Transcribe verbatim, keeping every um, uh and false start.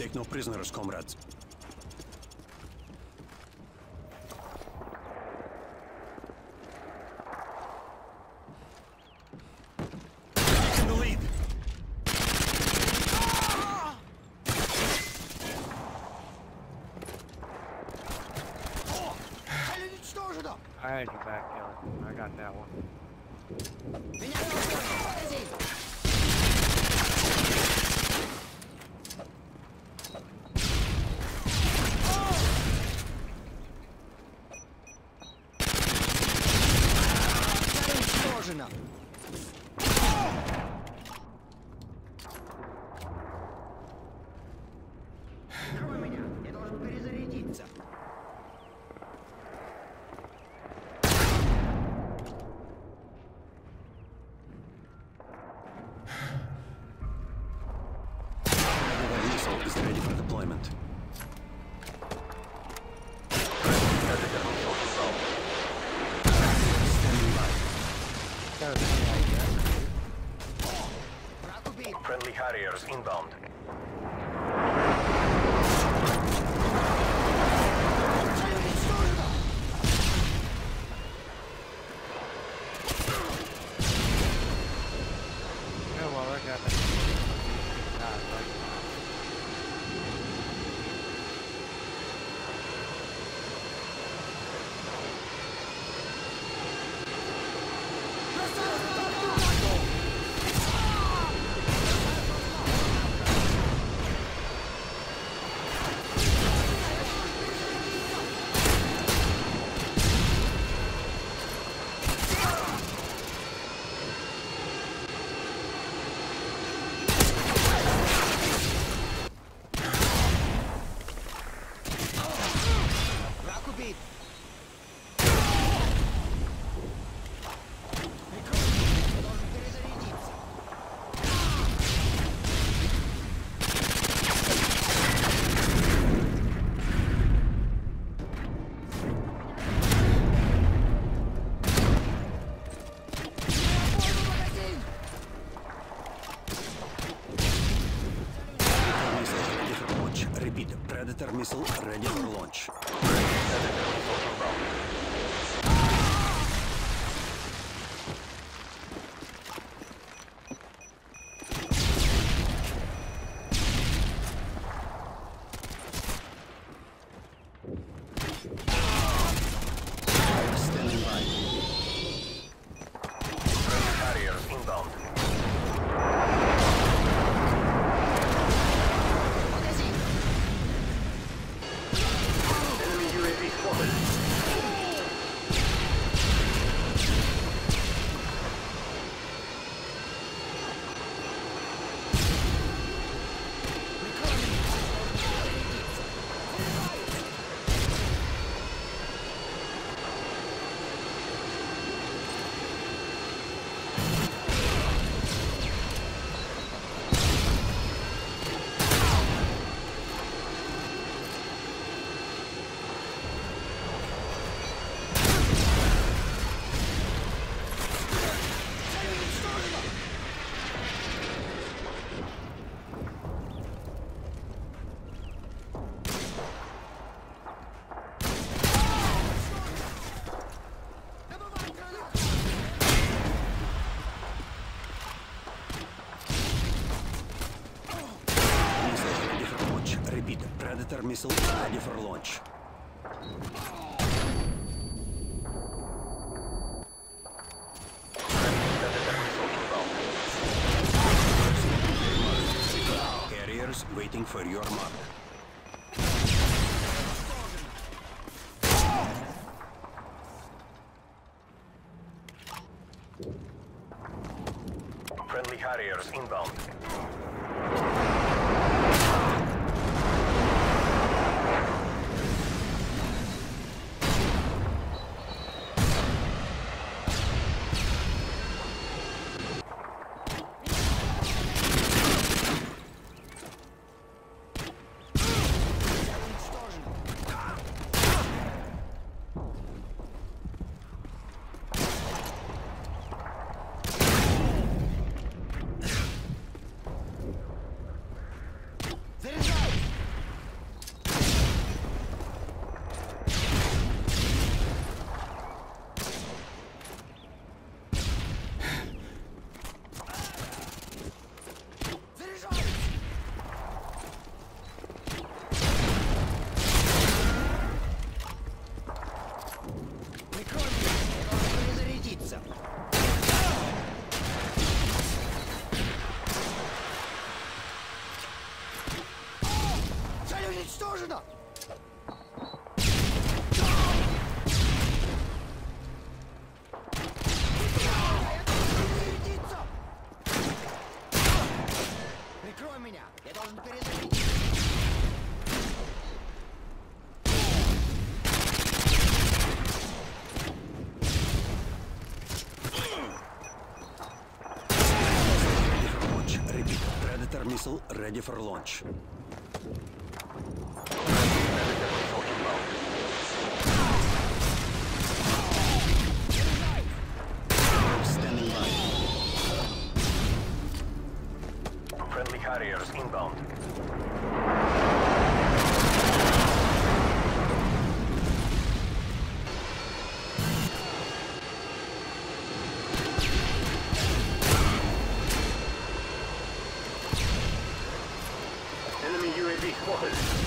Take no prisoners, comrades. In the lead. I had you back, Kelly. I got that one. Прикрой меня, я должен перезарядиться. The missile is ready for deployment. Standing by. That was any idea. Friendly Harriers inbound. Yeah, well, I got that. Nah, it's like, Repeat, Predator missile ready for launch. Standing by. Friendly Harriers inbound. Enemy U A V spotted. Repeat, Predator missile ready for launch. Carriers waiting for your mark. Friendly Harriers inbound. missile ready for launch. Predator missile inbound. Standing by. Friendly Harriers inbound. Enemy U A V spotted.